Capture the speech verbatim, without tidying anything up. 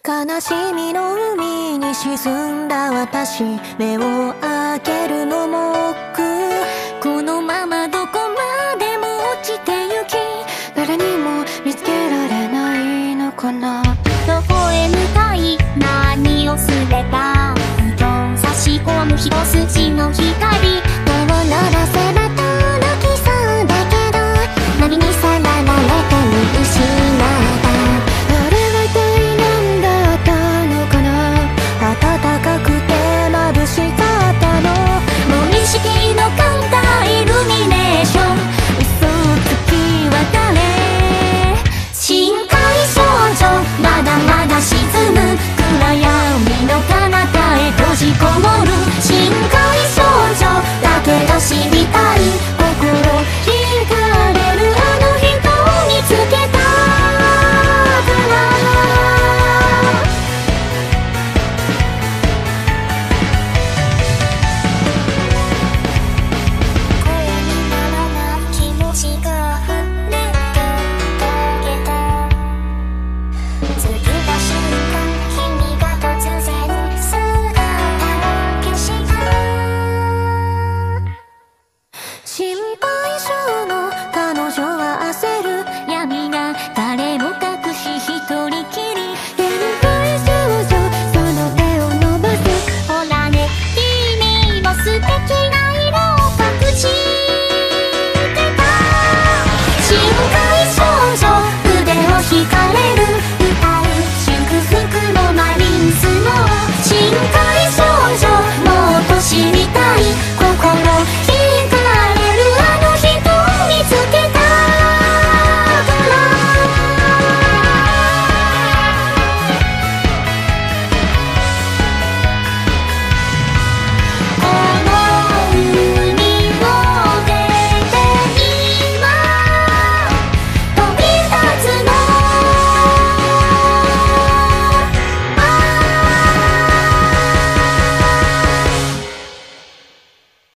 悲しみの海に沈んだ私、目を開けるのも億劫。このままどこまでも落ちてゆき、誰にも見つけられないのかな。 どこへ向かい何をすれば、ふと差し込む一筋の光、 手を鳴らせない